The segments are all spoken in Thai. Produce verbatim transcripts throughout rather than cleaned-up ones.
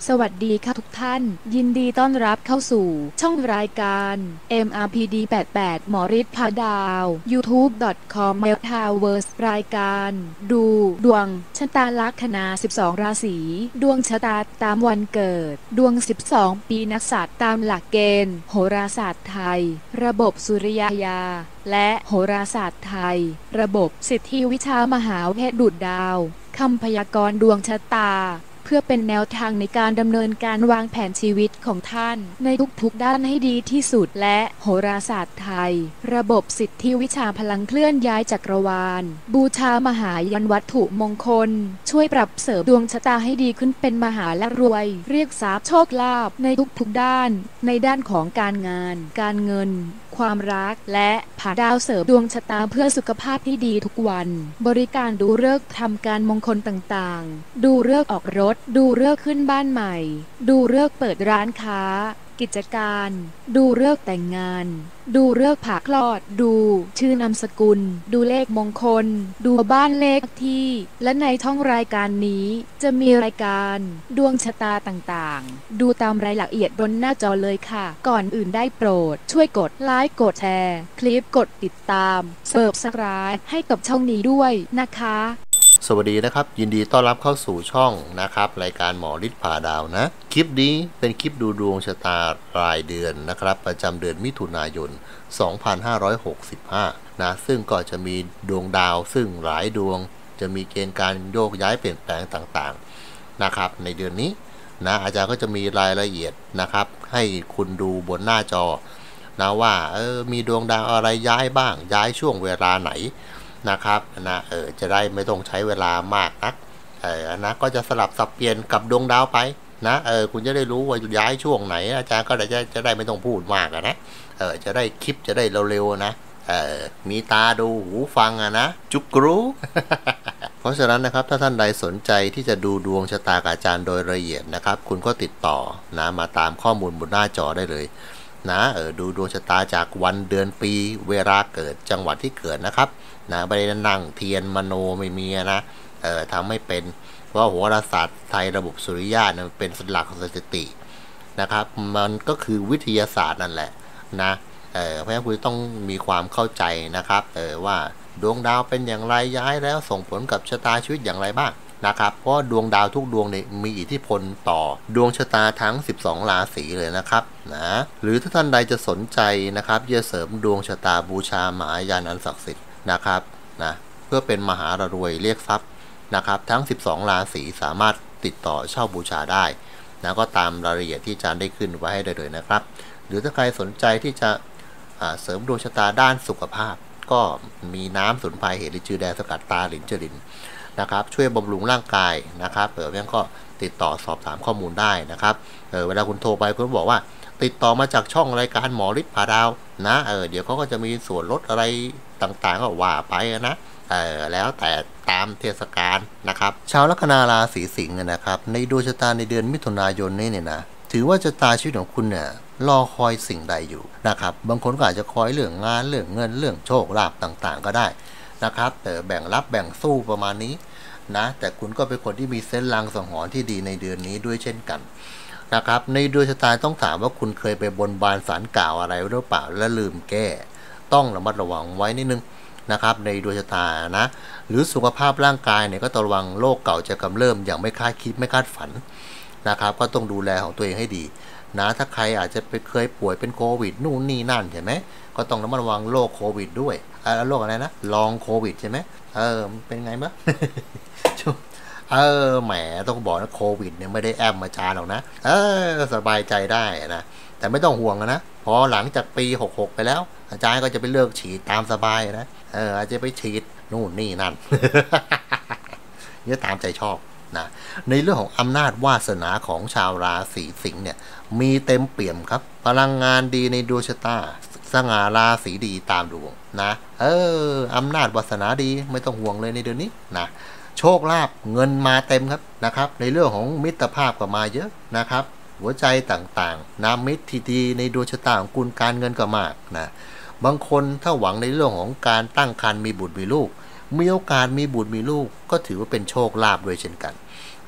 สวัสดีค่ะทุกท่านยินดีต้อนรับเข้าสู่ช่องรายการ เอ็ม อาร์ พี ดี แปดสิบแปด หมอฤทธิ์ พาดาว ยูทูบ ดอท คอม เมลทาวเวอร์ส รายการดูดวงชะตาลัคนา สิบสอง ราศีดวงชะตาตามวันเกิดดวง สิบสอง ปีนักษัตริย์ตามหลักเกณฑ์โหราศาสตร์ไทยระบบสุริยยาและโหราศาสตร์ไทยระบบสิทธิวิชามหาเวทดูดดาวคำพยากรณ์ดวงชะตาเพื่อเป็นแนวทางในการดำเนินการวางแผนชีวิตของท่านในทุกๆด้านให้ดีที่สุดและโหราศาสตร์ไทยระบบสิทธิวิชาพลังเคลื่อนย้ายจักรวาลบูชามหายันวัตถุมงคลช่วยปรับเสริมดวงชะตาให้ดีขึ้นเป็นมหาและรวยเรียกทรัพย์โชคลาภในทุกๆด้านในด้านของการงานการเงินความรักและผ่าดาวเสริมดวงชะตาเพื่อสุขภาพที่ดีทุกวันบริการดูฤกษ์ทำการมงคลต่างๆดูฤกษ์ออกรถดูฤกษ์ขึ้นบ้านใหม่ดูฤกษ์เปิดร้านค้ากิจการดูฤกษ์แต่งงานดูฤกษ์ผ่าคลอดดูชื่อนามสกุลดูเลขมงคลดูบ้านเลขที่และในช่องรายการนี้จะมีรายการดวงชะตาต่างๆดูตามรายละเอียดบนหน้าจอเลยค่ะก่อนอื่นได้โปรดช่วยกดไลค์กดแชร์คลิปกดติดตามเสิร์ฟสไครบ์ให้กับช่องนี้ด้วยนะคะสวัสดีนะครับยินดีต้อนรับเข้าสู่ช่องนะครับรายการหมอฤทธิ์พาดาวนะคลิปนี้เป็นคลิปดูดวงชะตารายเดือนนะครับประจำเดือนมิถุนายนสองพันห้าร้อยหกสิบห้านะซึ่งก็จะมีดวงดาวซึ่งหลายดวงจะมีเกณฑ์การโยกย้ายเปลี่ยนแปลงต่างๆนะครับในเดือนนี้นะอาจารย์ก็จะมีรายละเอียดนะครับให้คุณดูบนหน้าจอนะว่าเออมีดวงดาวอะไรย้ายบ้างย้ายช่วงเวลาไหนนะครับนะเออจะได้ไม่ต้องใช้เวลามากนักเออนะก็จะสลับสับเปลี่ยนกับดวงดาวไปนะเออคุณจะได้รู้ว่าย้ายช่วงไหนอาจารย์ก็จะจะได้ไม่ต้องพูดมากนะเออจะได้คลิปจะได้เร็วๆนะเออมีตาดูหูฟังอะนะจุกรูเพราะฉะนั้นนะครับถ้าท่านใดสนใจที่จะดูดวงชะตากับอาจารย์โดยละเอียดนะครับคุณก็ติดต่อนะมาตามข้อมูลบนหน้าจอได้เลยนะเออดูดวงชะตาจากวันเดือนปีเวลาเกิดจังหวัดที่เกิดนะครับนะไม่ได้นั่งเทียนมโนไม่มีนะเออทำไม่เป็นเพราะโหราศาสตร์ไทยระบบสุริยะนะเป็นหลักสถิตินะครับมันก็คือวิทยาศาสตร์นั่นแหละนะเออเพราะฉะนั้นคุณต้องมีความเข้าใจนะครับเออว่าดวงดาวเป็นอย่างไรย้ายแล้วส่งผลกับชะตาชีวิตอย่างไรบ้างนะครับเพราะดวงดาวทุกดวงเนี่ยมีอิทธิพลต่อดวงชะตาทั้งสิบสองราศีเลยนะครับนะหรือถ้าท่านใดจะสนใจนะครับจะเสริมดวงชะตาบูชามหายันอันศักดิ์สิทธิ์นะครับนะเพื่อเป็นมหารวยเรียกทรัพย์นะครับทั้งสิบสองราศีสามารถติดต่อเช่าบูชาได้นะก็ตามรายละเอียดที่อาจารย์ได้ขึ้นไว้ให้ได้เลยนะครับหรือถ้าใครสนใจที่จะเสริมดวงชะตาด้านสุขภาพก็มีน้ำสมุนไพรเห็ดลิจือแดงสกัดตาหลินเจริญนะครับช่วยบำรุงร่างกายนะครับเออยังก็ติดต่อสอบถามข้อมูลได้นะครับเออเวลาคุณโทรไปคุณบอกว่าติดต่อมาจากช่องรายการหมอฤทธิ์พาดาวนะเออเดี๋ยวเขาก็จะมีส่วนลดอะไรต่างๆก็ว่าไปนะเออแล้วแต่ตามเทศกาลนะครับชาวลัคนาราศีสิงห์นะครับในดวงชะตาในเดือนมิถุนายนนี้เนี่ยนะถือว่าชะตาชีวิตของคุณเนี่ยรอคอยสิ่งใดอยู่นะครับบางคนก็อาจจะคอยเรื่องงานเรื่องเงินเรื่องโชคลาภต่างๆก็ได้นะครับแต่แบ่งรับแบ่งสู้ประมาณนี้นะแต่คุณก็เป็นคนที่มีเส้นลางสังหรณ์ที่ดีในเดือนนี้ด้วยเช่นกันนะครับในดวงชะตาต้องถามว่าคุณเคยไปบนบานศาลกล่าวอะไรหรือเปล่าและลืมแก้ต้องระมัดระวังไว้นิดนึงนะครับในดวงชะตานะหรือสุขภาพร่างกายเนี่ยก็ต้องระวังโรคเก่าจะกำเริบอย่างไม่คาดคิดไม่คาดฝันนะครับก็ต้องดูแลของตัวเองให้ดีนะถ้าใครอาจจะไปเคยป่วยเป็นโควิดนู่นนี่นั่นใช่ไหมก็ต้องระมัดระวังโรคโควิดด้วยอะไรโรคอะไรนะลองโควิดใช่ไหมเออเป็นไงบ้าง เออแหมต้องบอกนะโควิดเนี่ยไม่ได้แอมมาจาหรอกนะเออสบายใจได้นะแต่ไม่ต้องห่วงนะพอหลังจากปีหกหกไปแล้วอาจารย์ก็จะไปเลิกฉีดตามสบายนะเอออาจจะไปฉีดนู่นนี่นั่น เนี่ยตามใจชอบนะในเรื่องของอำนาจวาสนาของชาวราศีสิงห์เนี่ยมีเต็มเปี่ยมครับพลังงานดีในดวงชะตาสง่าราศีดีตามดวงนะเอออำนาจวาสนาดีไม่ต้องห่วงเลยในเดือนนี้นะโชคลาภเงินมาเต็มครับนะครับในเรื่องของมิตรภาพก็มาเยอะนะครับหัวใจต่างๆนามิตรที่ดีในดวงชะตาของคุณการเงินก็มากนะบางคนถ้าหวังในเรื่องของการตั้งครรภ์มีบุตรมีลูกมีโอกาสมีบุตรมีลูกก็ถือว่าเป็นโชคลาภด้วยเช่นกัน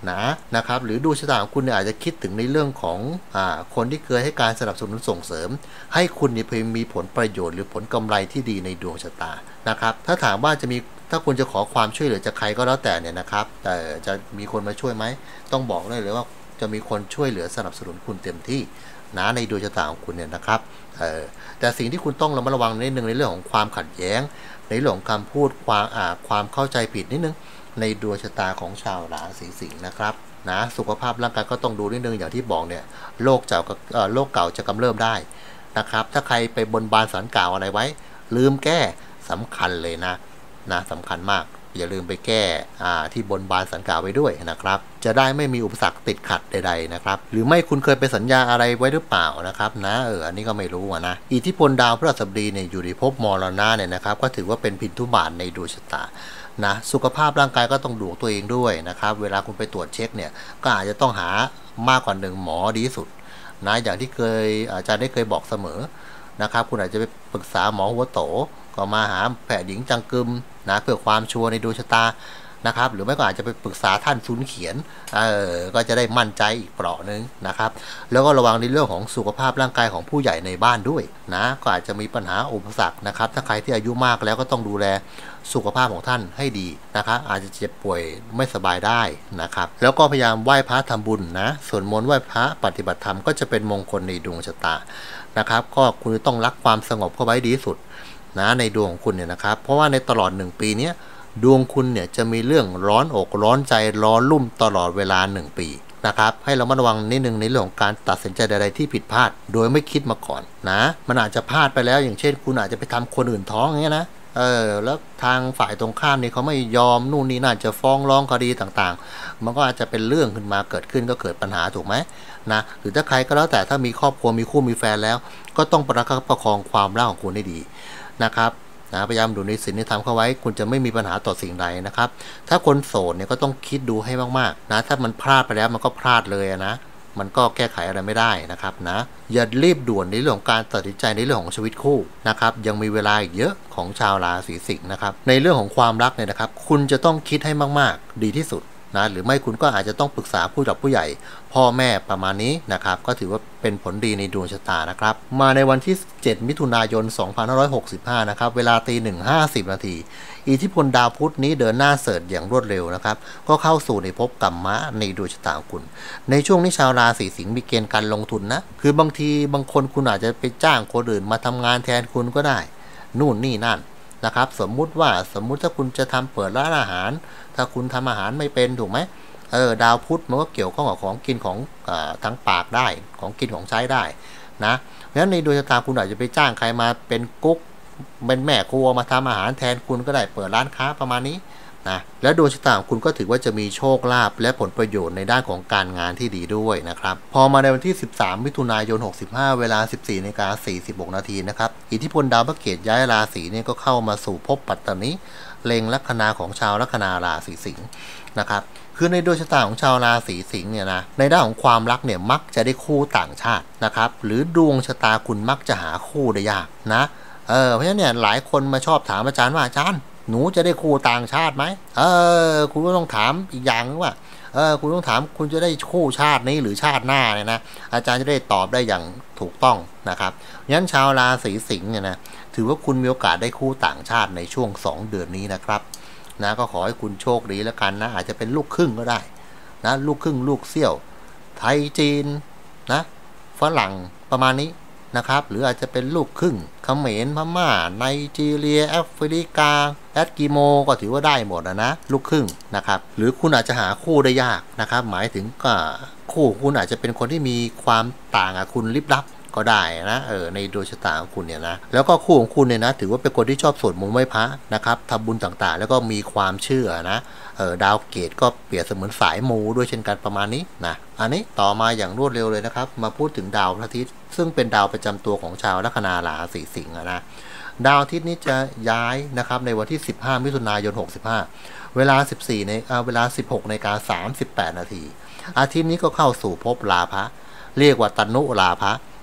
นะนะครับหรือดวงชะตาของคุณเนี่ยอาจจะคิดถึงในเรื่องของอ่าคนที่เคยให้การสนับสนุนส่งเสริมให้คุณเนี่ยมีผลประโยชน์หรือผลกำไรที่ดีในดวงชะตานะครับถ้าถามว่าจะมีถ้าคุณจะขอความช่วยเหลือจากใครก็แล้วแต่เนี่ยนะครับแต่จะมีคนมาช่วยไหมต้องบอกได้เลยว่าจะมีคนช่วยเหลือสนับสนุนคุณเต็มที่นะในดวงชะตาของคุณเนี่ยนะครับเออแต่สิ่งที่คุณต้องระมัดระวังนิดนึงในเรื่องของความขัดแย้งในเรื่องของคำพูดความอ่าความเข้าใจผิดนิดนึงในดวงชะตาของชาวราศีสิงห์นะครับนะสุขภาพร่างกายก็ต้องดูนิดนึงอย่างที่บอกเนี่ยโรคเก่าโรคเก่าจะกำเริบได้นะครับถ้าใครไปบนบานสารกล่าวอะไรไว้ลืมแก้สำคัญเลยนะนะสำคัญมากอย่าลืมไปแก้ที่บนบานสัญกล่าวไว้ด้วยนะครับจะได้ไม่มีอุปสรรคติดขัดใดๆนะครับหรือไม่คุณเคยไปสัญญาอะไรไว้หรือเปล่านะครับนะเอออันนี้ก็ไม่รู้นะอิทธิพลดาวพฤหัสบดีเนี่ยอยู่ในภพมรณะเนี่ยนะครับก็ถือว่าเป็นพินทุบาทในดวงชะตานะสุขภาพร่างกายก็ต้องดูตัวเองด้วยนะครับเวลาคุณไปตรวจเช็คเนี่ยก็อาจจะต้องหามากกว่าหนึ่งหมอดีที่สุดนะอย่างที่เคยอาจารย์ได้เคยบอกเสมอนะครับคุณอาจจะไปปรึกษาหมอหัวโตก็มาหาแพทย์หญิงจังกึมนะเพื่อความชัวร์ในดวงชะตานะครับหรือไม่ก็อาจจะไปปรึกษาท่านซุนเขียนเออก็จะได้มั่นใจอีกเปราะนึงนะครับแล้วก็ระวังในเรื่องของสุขภาพร่างกายของผู้ใหญ่ในบ้านด้วยนะก็อาจจะมีปัญหาอุปสรรคนะครับถ้าใครที่อายุมากแล้วก็ต้องดูแลสุขภาพของท่านให้ดีนะครับอาจจะเจ็บป่วยไม่สบายได้นะครับแล้วก็พยายามไหว้พระทำบุญนะสวดมนต์ไหว้พระปฏิบัติธรรมก็จะเป็นมงคลในดวงชะตานะครับก็คุณต้องรักความสงบเข้าไว้ดีที่สุดนะในดวงของคุณเนี่ยนะครับเพราะว่าในตลอดหนึ่งปีนี้ดวงคุณเนี่ยจะมีเรื่องร้อนอกร้อนใจร้อนรุ่มตลอดเวลาหนึ่งปีนะครับให้เรามาระวังนิดนึงในเรื่องของการตัดสินใจใดๆที่ผิดพลาดโดยไม่คิดมาก่อนนะมันอาจจะพลาดไปแล้วอย่างเช่นคุณอาจจะไปทำคนอื่นท้องอย่างเงี้ยนะเออแล้วทางฝ่ายตรงข้ามนี่เขาไม่ยอมนู่นนี่น่าจะฟ้องร้องคดีต่างๆมันก็อาจจะเป็นเรื่องขึ้นมาเกิดขึ้นก็เกิดปัญหาถูกไหมนะหรือถ้าใครก็แล้วแต่ถ้ามีครอบครัวมีคู่มีแฟนแล้วก็ต้องประคับประคองความรักของคุณให้ดีนะครับนะพยายามดูในศีลในธรรมเข้าไว้คุณจะไม่มีปัญหาต่อสิ่งใดนะครับถ้าคนโสดเนี่ยก็ต้องคิดดูให้มากๆนะถ้ามันพลาดไปแล้วมันก็พลาดเลยนะมันก็แก้ไขอะไรไม่ได้นะครับนะอย่ารีบด่วนในเรื่องของการตัดสินใจในเรื่องของชีวิตคู่นะครับยังมีเวลาอีกเยอะของชาวราศีสิงห์นะครับในเรื่องของความรักเนี่ยนะครับคุณจะต้องคิดให้มากๆดีที่สุดนะหรือไม่คุณก็อาจจะต้องปรึกษาผู้หลักผู้ใหญ่พ่อแม่ประมาณนี้นะครับก็ถือว่าเป็นผลดีในดวงชะตานะครับมาในวันที่เจ็ดมิถุนายนสองพันห้าร้อยหกสิบห้านะครับเวลาตีหนึ่งห้าสิบนาทีอิทธิพลดาวพุธนี้เดินหน้าเสริฐอย่างรวดเร็วนะครับก็เข้าสู่ในภพกัมมะในดวงชะตาของคุณในช่วงนี้ชาวราศีสิงห์มีเกณฑ์การลงทุนนะคือบางทีบางคนคุณอาจจะไปจ้างคนอื่นมาทำงานแทนคุณก็ได้นู่นนี่นั่นนะครับสมมุติว่าสมมุติถ้าคุณจะทำเปิดร้านอาหารถ้าคุณทำอาหารไม่เป็นถูกไหมเออดาวพุธมันก็เกี่ยวข้องกับของกินของอทั้งปากได้ของกินของใช้ได้นะเพราะฉะนั้นในดวงชะตาคุณอาจจะไปจ้างใครมาเป็นกุ๊กเป็นแม่ครัวมาทำอาหารแทนคุณก็ได้เปิดร้านค้าประมาณนี้นะแล้วดวงชะตาของคุณก็ถือว่าจะมีโชคลาภและผลประโยชน์ในด้านของการงานที่ดีด้วยนะครับพอมาในวันที่สิบสามมิถุนายนหกสิบห้าเวลา สิบสี่นาฬิกาสี่สิบหกนาทีนะครับอิทธิพลดาวพระเกตย้ายราศีเนี่ยก็เข้ามาสู่ภพปัตตานีเล็งลัคนาของชาวลัคนาราศีสิงห์นะครับคือในดวงชะตาของชาวราศีสิงห์เนี่ยนะในด้านของความรักเนี่ยมักจะได้คู่ต่างชาตินะครับหรือดวงชะตาคุณมักจะหาคู่ได้ยากนะเออเพราะฉะนั้นเนี่ยหลายคนมาชอบถามอาจารย์ว่าอาจารย์หนูจะได้คู่ต่างชาติไหมเออคุณก็ต้องถามอีกอย่างนึงว่าเออคุณต้องถามคุณจะได้คู่ชาตินี้หรือชาติหน้าเนี่ยนะอาจารย์จะได้ตอบได้อย่างถูกต้องนะครับงั้นชาวราศีสิงห์เนี่ยนะถือว่าคุณมีโอกาสได้คู่ต่างชาติในช่วงสองเดือนนี้นะครับนะก็ขอให้คุณโชคดีแล้วกันนะอาจจะเป็นลูกครึ่งก็ได้นะลูกครึ่งลูกเซี่ยวไทยจีนนะฝรั่งประมาณนี้นะครับหรืออาจจะเป็นลูกครึ่งเขมรพม่าไนจีเรียแอฟริกาแอตกิโมก็ถือว่าได้หมดนะนะลูกครึ่งนะครับหรือคุณอาจจะหาคู่ได้ยากนะครับหมายถึงก็คู่คุณอาจจะเป็นคนที่มีความต่างกับคุณลิบลับก็ได้นะเออในดวงชะตาของคุณเนี่ยนะแล้วก็คู่ของคุณเนี่ยนะถือว่าเป็นคนที่ชอบสวดมนต์ไหว้พระนะครับทำบุญต่างๆแล้วก็มีความเชื่อนะเออดาวเกตก็เปรียบเสมือนสายมูด้วยเช่นกันประมาณนี้นะอันนี้ต่อมาอย่างรวดเร็วเลยนะครับมาพูดถึงดาวพระอาทิตย์ซึ่งเป็นดาวประจำตัวของชาวลัคนาราศีสิงห์นะดาวอาทิตย์นี้จะย้ายนะครับในวันที่สิบห้ามิถุนายนหกสิบห้าเวลาสิบสี่ในเวลาสิบหกนาฬิกาสามสิบแปดนาทีอาทิตย์นี้ก็เข้าสู่ภพราพะเรียกว่าตนุราพะ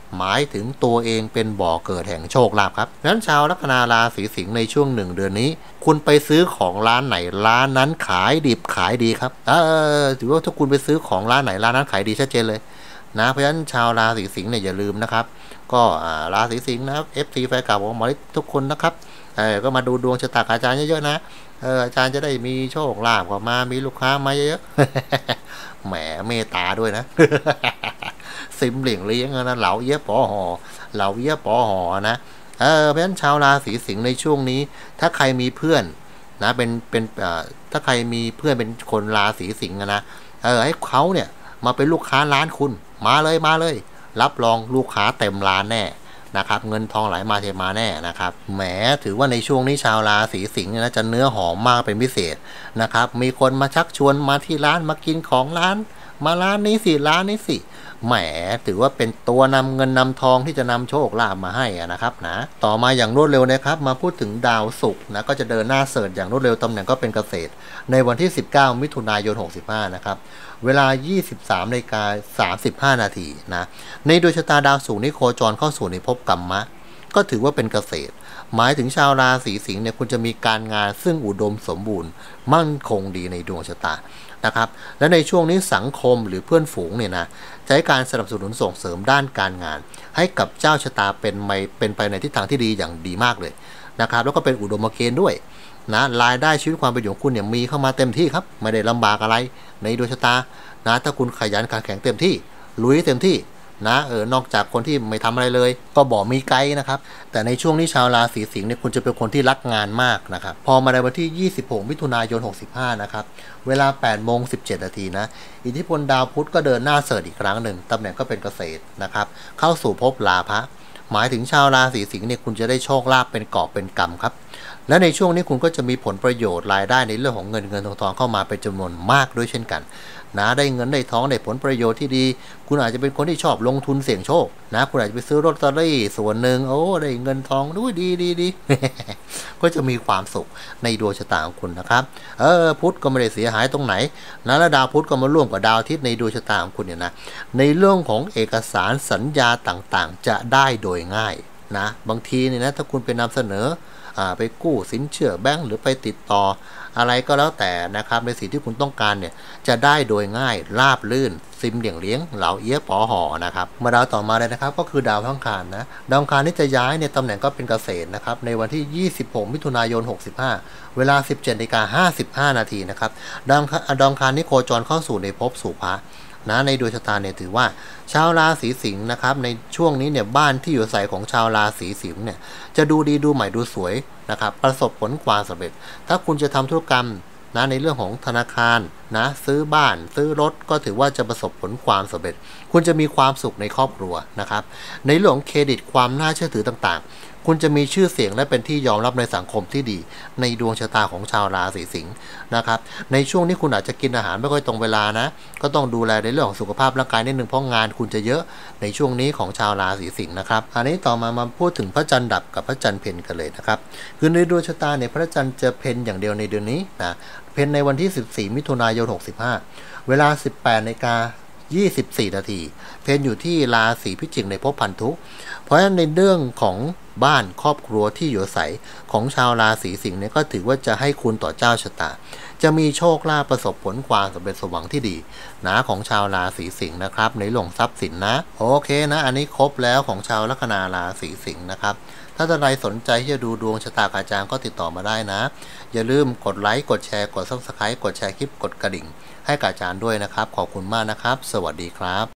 หมายถึงตัวเองเป็นบ่อเกิดแห่งโชคลาภครับดังนั้นชาวลัคนาราศีสิงห์ในช่วงหนึ่งเดือนนี้คุณไปซื้อของร้านไหนร้านนั้นขายดิบขายดีครับเออถือว่าถ้าคุณไปซื้อของร้านไหนร้านนั้นขายดีชัดเจนเลยนะเพราะฉะนั้นชาวราศีสิงห์เนี่ยอย่าลืมนะครับก็ราศีสิงห์นะครับ เอฟ ซี แฟนเก่าของหมอฤทธิ์ทุกคนนะครับเออก็มาดูดวงชะตาอาจารย์เยอะๆนะเอออาจารย์จะได้มีโชคลาภกว่ามามีลูกค้ามาเยอะๆแหมเมตตาด้วยนะ ซิมเหลี่ยงเลี้ยงนะเหลาเยี่ยปอหอเหลาเยี่ยปอหอนะเออเพราะฉะนั้นชาวราศีสิงห์ในช่วงนี้ถ้าใครมีเพื่อนนะเป็นเป็นถ้าใครมีเพื่อนเป็นคนราศีสิงห์นะเออให้เขาเนี่ยมาเป็นลูกค้าร้านคุณมาเลยมาเลยรับรองลูกค้าเต็มร้านแน่นะครับเงินทองไหลมาเทมาแน่นะครับแหมถือว่าในช่วงนี้ชาวราศีสิงห์นะจะเนื้อหอมมากเป็นพิเศษนะครับมีคนมาชักชวนมาที่ร้านมากินของร้านมาร้านนี้สิร้านนี้สิแหมถือว่าเป็นตัวนำเงินนำทองที่จะนำโชคลาภมาให้นะครับนะต่อมาอย่างรวดเร็วนะครับมาพูดถึงดาวศุกร์นะก็จะเดินหน้าเสิร์ชอย่างรวดเร็วตำแหน่งก็เป็นเกษตรในวันที่สิบเก้ามิถุนายนหกสิบห้านะครับเวลา ยี่สิบสามนาฬิกาสามสิบห้า นาทีนะในดวงชะตาดาวศุกร์นี้โคจรเข้าสู่ในภพกัมมะก็ถือว่าเป็นเกษตรหมายถึงชาวราศีสิงห์เนี่ยคุณจะมีการงานซึ่งอุดมสมบูรณ์มั่นคงดีในดวงชะตานะครับและในช่วงนี้สังคมหรือเพื่อนฝูงเนี่ยนะจะให้การสนับสนุนส่งเสริมด้านการงานให้กับเจ้าชะตาเป็นไปเป็นไปในทิศทางที่ดีอย่างดีมากเลยนะครับแล้วก็เป็นอุดมเกณฑ์ด้วยนะรายได้ชีวิตความเป็นอยู่ของคุณเนี่ยมีเข้ามาเต็มที่ครับไม่ได้ลำบากอะไรในดวงชะตานะถ้าคุณขยันขันแข็งเต็มที่ลุยเต็มที่นะเออนอกจากคนที่ไม่ทำอะไรเลยก็บอกมีไกด์นะครับแต่ในช่วงนี้ชาวราศีสิงห์เนี่ยคุณจะเป็นคนที่รักงานมากนะครับพอมาในวันที่ยี่สิบหกมิถุนายนหกสิบห้านะครับเวลาแปดโมงสิบเจ็ดนาทีนะอิทธิพลดาวพุธก็เดินหน้าเสิร์ชอีกครั้งหนึ่งตำแหน่งก็เป็นเกษตรนะครับเข้าสู่ภพลาภะหมายถึงชาวราศีสิงห์เนี่ยคุณจะได้โชคลาภเป็นกอบเป็นกำครับและในช่วงนี้คุณก็จะมีผลประโยชน์รายได้ในเรื่องของเงินเงินทองทองเข้ามาเป็นจำนวนมากด้วยเช่นกันนะได้เงินได้ทองได้ผลประโยชน์ที่ดีคุณอาจจะเป็นคนที่ชอบลงทุนเสี่ยงโชคนะคุณอาจจะไปซื้อลอตเตอรี่ส่วนหนึ่งโอ้ได้เงินทองด้วยดีดีดี ก็จะมีความสุขในดวงชะตาของคุณนะครับเออพุธก็ไม่ได้เสียหายตรงไหนนะและดาวพุธก็มาร่วมกับดาวอาทิตย์ในดวงชะตาของคุณเนี่ยนะในเรื่องของเอกสารสัญญาต่างๆจะได้โดยง่ายนะบางทีเนี่ยนะถ้าคุณไปนำเสนอไปกู้สินเชื่อแบงก์หรือไปติดต่ออะไรก็แล้วแต่นะครับในสิ่งที่คุณต้องการเนี่ยจะได้โดยง่ายราบลื่นซิมเหลี่ยงเลี้ยงเหลาเอี้ยปอหอนะครับมาดาวต่อมาเลยนะครับก็คือดาวอังคารนะดาวอังคารนี่จะย้ายในตำแหน่งก็เป็นเกษตรนะครับในวันที่ยี่สิบหกมิถุนายนหกสิบห้าเวลา สิบเจ็ดนาฬิกาห้าสิบห้า นาทีนะครับดาวอังคารนี่โคจรเข้าสู่ในภพสุภะนะในดวงชะตาเนี่ยถือว่าชาวราศีสิงห์นะครับในช่วงนี้เนี่ยบ้านที่อยู่อาศัยของชาวราศีสิงห์เนี่ยจะดูดีดูใหม่ดูสวยนะครับประสบผลความสำเร็จถ้าคุณจะทำธุรกรรมนะในเรื่องของธนาคารนะซื้อบ้านซื้อรถก็ถือว่าจะประสบผลความสำเร็จคุณจะมีความสุขในครอบครัวนะครับในเรื่องของเครดิตความน่าเชื่อถือต่างๆคุณจะมีชื่อเสียงและเป็นที่ยอมรับในสังคมที่ดีในดวงชะตาของชาวราศีสิงห์นะครับในช่วงนี้คุณอาจจะกินอาหารไม่ค่อยตรงเวลานะก็ต้องดูแลในเรื่องของสุขภาพร่างกายนิดนึงเพราะงานคุณจะเยอะในช่วงนี้ของชาวราศีสิงห์นะครับอันนี้ต่อมามาพูดถึงพระจันทร์ดับกับพระจันทร์เพ็ญกันเลยนะครับคือในดวงชะตาเนี่ยพระจันทร์จะเพ็ญอย่างเดียวในเดือนนี้นะเพ็ญในวันที่สิบสี่มิถุนายนหกสิบห้าเวลา สิบแปดนาฬิกายี่สิบสี่ นาทีเพ็ญอยู่ที่ราศีพิจิกในภพพันธุเพราะฉะนั้นในเรื่องของบ้านครอบครัวที่อยู่อาศัยของชาวราศีสิงห์เนี่ยก็ถือว่าจะให้คุณต่อเจ้าชะตาจะมีโชคลาภประสบผลความสำเร็จสมหวังที่ดีนะของชาวราศีสิงห์นะครับในเรื่องทรัพย์สินนะโอเคนะอันนี้ครบแล้วของชาวลัคนาราศีสิงห์นะครับถ้าท่านใดสนใจที่จะดูดวงชะตาอาจารย์ก็ติดต่อมาได้นะอย่าลืมกดไลค์กดแชร์กด ซับสไครบ์ กดแชร์คลิปกดกระดิ่งให้กับอาจารย์ด้วยนะครับขอบคุณมากนะครับสวัสดีครับ